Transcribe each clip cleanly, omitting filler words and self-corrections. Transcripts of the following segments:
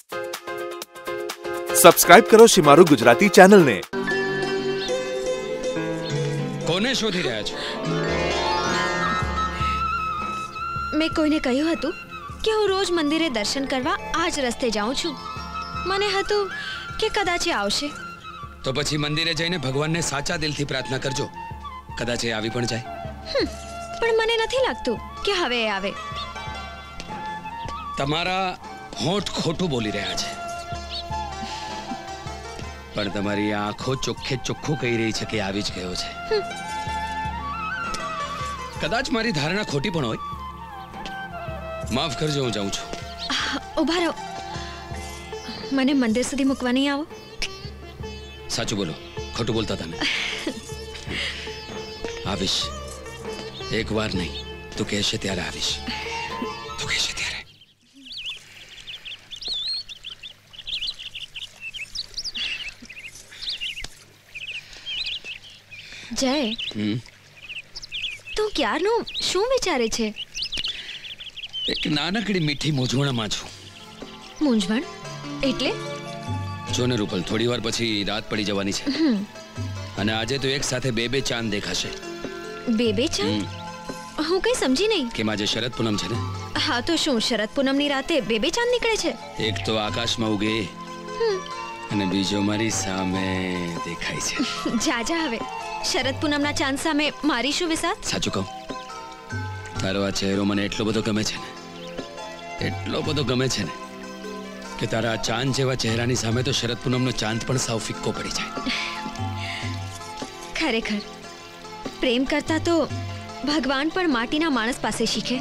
Subscribe કરો શિમારુ ગુજરાતી ચેનલને। કોને શોધી રહ્યા છો? મેં કોઈને કહ્યું હતું કે હું રોજ મંદિરે દર્શન કરવા આ જ રસ્તે જાઉં છું। મને હતું કે કદાચ એ આવશે। તો પછી મંદિરે જઈને ભગવાનને સાચા દિલથી પ્રાર્થના કરજો, કદાચ એ આવી પણ જાય। પણ મને નથી લાગતું કે હવે એ આવે। તમારા હોઠ ખોટું બોલી રહ્યા છે, પણ તમારી આંખો ચોખ્ખે ચોખ્ખું કહી રહી છે કે આવી જ ગયો છે। કદાચ મારી ધારણા ખોટી પણ હોય, માફ કરજો, હું જાઉં છું। ઊભા રહો, મને મંદિર સુધી મૂકવા નહીં આવો? સાચું બોલો, ખોટું બોલતા તમે। આવીશ, એક વાર નહીં, તું કહેશે ત્યારે આવીશ, તું કહેશે ત્યારે। જય, તું ક્યારનું શું વિચારે છે? એક નાનકડી મીઠી મૂંઝવણમાં છું। મૂંઝવણ એટલે? જો ને રૂપલ, થોડી વાર પછી રાત પડી જવાની છે, અને આજે તો એક સાથે બે ચાંદ દેખાશે। બે ચાંદ? હું કઈ સમજી નહીં। કેમ આજે શરદ પૂનમ છે ને? હા, તો શું શરદ પૂનમની રાતે બે ચાંદ નીકળે છે? એક તો આકાશમાં ઉગે અને બીજો મારી સામે દેખાય છે। જા હવે, શરદ પૂનમના ચાંદ સામે મારી શું વિસાત? સાચું કહું, તારો આ ચહેરો મને એટલો બધો ગમે છે ને, એટલો બધો ગમે છે ને, કે તારા આ ચાંદ જેવા ચહેરાની સામે તો શરદ પૂનમનો ચાંદ પણ સાવ ફિક્કો પડી જાય। ખરેખર પ્રેમ કરતા તો ભગવાન પણ માટીના માણસ પાસે શીખે।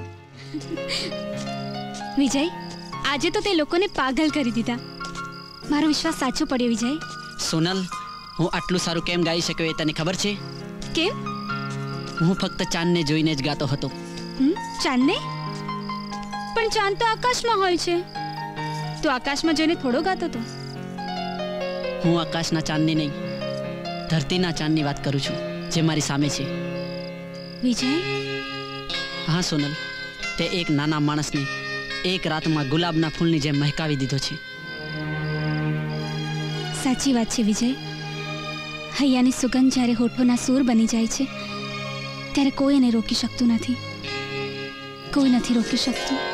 વિજય, આજે તો તે લોકોને પાગલ કરી દીધા। મારો વિશ્વાસ સાચો પડ્યો વિજય। સોનલ, હું આટલું સારું કેમ ગાઈ શક્યો એ તને ખબર છે? કેમ? હું ફક્ત ચાંદને જોઈને જ ગાતો હતો। ચાંદને? પણ ચાંદ તો આકાશમાં હોય છે, તો આકાશમાં જોઈને થોડો ગાતો હતો? હું આકાશના ચાંદની નહીં, ધરતીના ચાંદની વાત કરું છું, જે મારી સામે છે। વિજય? હા સોનલ, તે એક નાના માણસને એક રાતમાં ગુલાબના ફૂલની જેમ મહેકાવી દીધો છે। સાચી વાત છે વિજય। હૈયાની સુગંધ જ્યારે હોઠોના સૂર બની જાય છે, ત્યારે કોઈ એને રોકી શકતું નથી, કોઈ નથી રોકી શકતું।